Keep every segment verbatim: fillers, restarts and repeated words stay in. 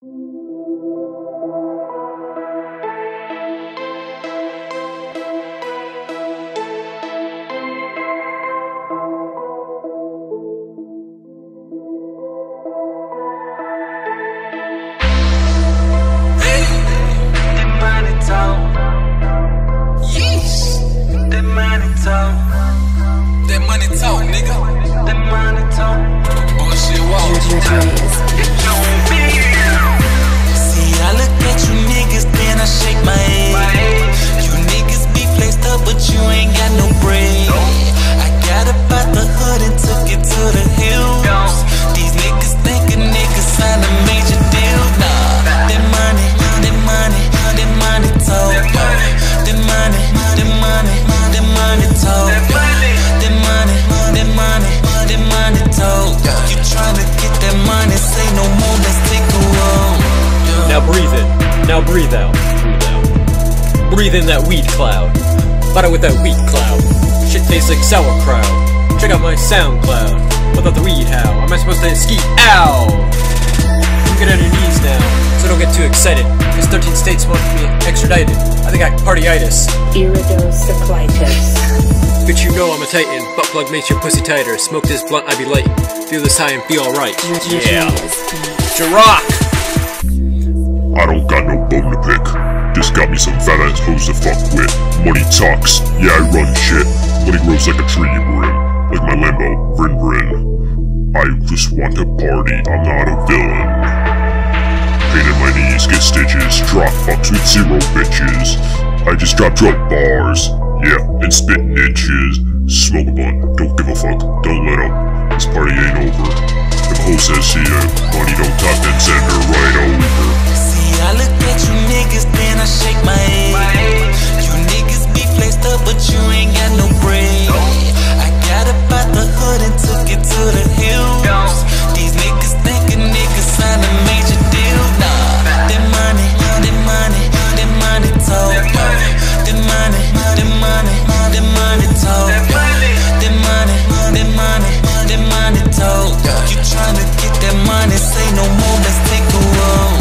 Now breathe out, breathe out. Breathe in that weed cloud. Butter with that wheat cloud. Shit tastes like sauerkraut. Check out my SoundCloud. Without the weed, how am I supposed to ski? Ow! Get on your knees now, so don't get too excited. Cause thirteen states want me extradited. I think I partyitis. Iridocyclitis. Bitch, you know I'm a titan. Butt plug makes your pussy tighter. Smoke this blunt, I be lightin'. Feel this high and feel alright. Yeah. Jarak! I don't got no bone to pick. Just got me some fat ass hoes to fuck with. Money talks, yeah I run shit. Money grows like a tree, brim. Like my Lambo, vrin vrin. I just want to party, I'm not a villain. Pain in my knees, get stitches. Drop fucks with zero bitches. I just drop drug bars, yeah, and spit in inches. Smoke a blunt, don't give a fuck, don't let up. This party ain't over. If hoe says see ya, money don't talk, then send her right over. I look at you niggas, then I shake my head. You niggas be flexed up, but you ain't got no bread. I got up out the hood and took it to the hills. These niggas think a nigga signed a major deal. Nah, that money, that money, that money talk. That money, that money, that money talk. That money, that money, that money talk. You tryna get that money, say no more, let's take a walk.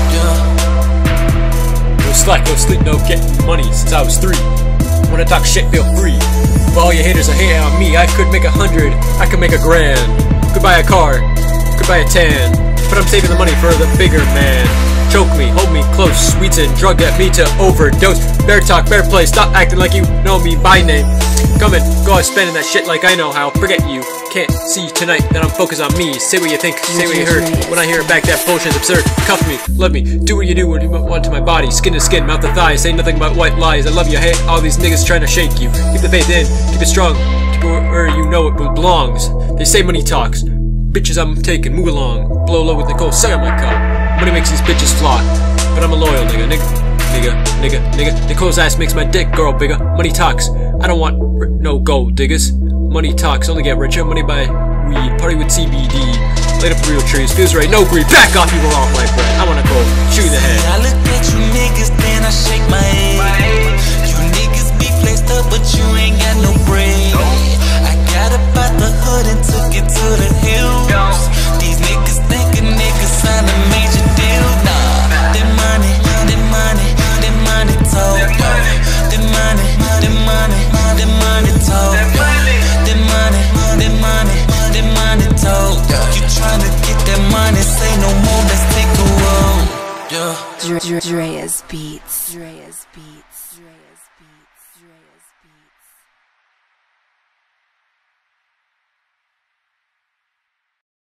Slack, no sleep, no getting money since I was three. When I talk shit, feel free. But all you haters are hating on me. I could make a hundred, I could make a grand. Could buy a car, could buy a tan. But I'm saving the money for the bigger man. Choke me, hold me close, sweets and drug at me to overdose. Bear talk, bear play, stop acting like you know me by name. Come and go out spending that shit like I know how. Forget you, can't see tonight that I'm focused on me. Say what you think, say what you heard. When I hear it back, that bullshit's absurd. Cuff me, love me, do what you do, what you want to my body. Skin to skin, mouth to thigh, say nothing but white lies. I love you, hey, all these niggas trying to shake you. Keep the faith in, keep it strong, keep it where you know it belongs. They say money talks, bitches I'm taking, move along. Blow low with Nicole, suck on my cock. Money makes these bitches flock, but I'm a loyal nigga, nigga, nigga, nigga, nigga. Nicole's ass makes my dick girl bigger. Money talks, I don't want no gold diggers. Money talks, only get richer. Money buy weed, party with C B D. Light up real trees, feels right, no greed. Back off, you off my bread. I wanna go shoot you in the head. I look at you niggas, then I shake my head. You niggas be flexed up, but you ain't got no bread. I got up out the hood and took it to the hills. These niggas think a nigga signed a major deal. Nah, that money, that money, that money talk. That money, that money, that money talk. That money, that money, that money talk. You tryna get that money, say no more, let's take a walk. Yeah. Dreabeats. Dreabeats. Dreabeats.